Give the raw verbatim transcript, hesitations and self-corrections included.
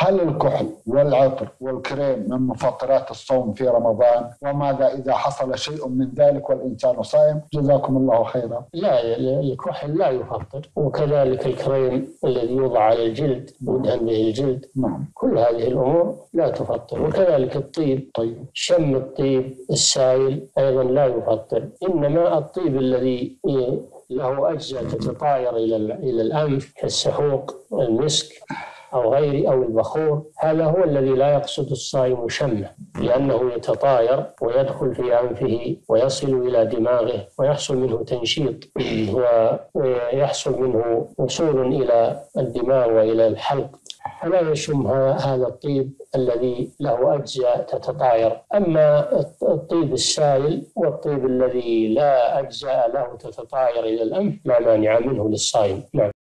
هل الكحل والعطر والكريم من مفطرات الصوم في رمضان؟ وماذا إذا حصل شيء من ذلك والإنسان صائم؟ جزاكم الله خيرا. لا، الكحل لا يفطر، وكذلك الكريم الذي يوضع على الجلد يدهن به الجلد، نعم، كل هذه الأمور لا تفطر. وكذلك الطيب، طيب. شم الطيب السائل أيضا لا يفطر، إنما الطيب الذي له أجزاء تتطاير إلى إلى الأنف كالسحوق، المسك أو غيره أو البخور، هذا هو الذي لا يقصد الصائم شمه، لأنه يتطاير ويدخل في أنفه ويصل إلى دماغه ويحصل منه تنشيط ويحصل منه وصول إلى الدماغ وإلى الحلق، فلا يشم هذا الطيب الذي له أجزاء تتطاير. أما الطيب السائل والطيب الذي لا أجزاء له تتطاير إلى الأنف لا مانع منه للصائم. نعم.